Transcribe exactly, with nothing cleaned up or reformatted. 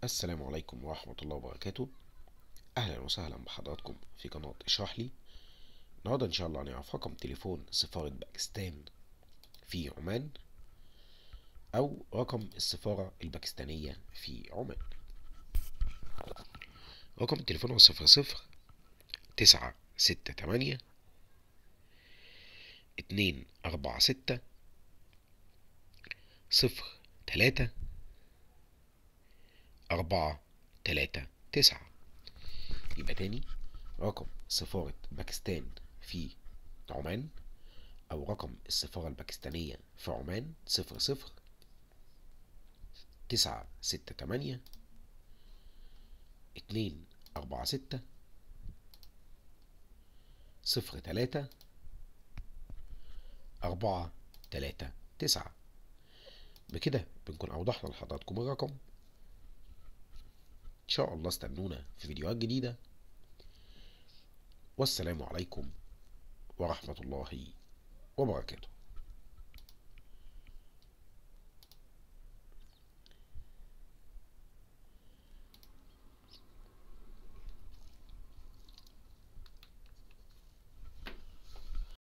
السلام عليكم ورحمة الله وبركاته. أهلا وسهلا بحضراتكم في قناة اشرح لي. النهاردة إن شاء الله هنعرف رقم تليفون سفارة باكستان في عمان، أو رقم السفارة الباكستانية في عمان. رقم التليفون هو صفر صفر تسعة ستة تمانية اتنين أربعة ستة صفر تلاتة أربعة تلاتة تسعة. يبقى تاني، رقم سفارة باكستان في عمان أو رقم السفارة الباكستانية في عمان صفر صفر تسعة ستة تمانية اتنين أربعة ستة صفر تلاتة أربعة تلاتة تسعة. بكده بنكون أوضحنا لحضراتكم الرقم. إن شاء الله استنونا في فيديوهات جديدة، والسلام عليكم ورحمة الله وبركاته.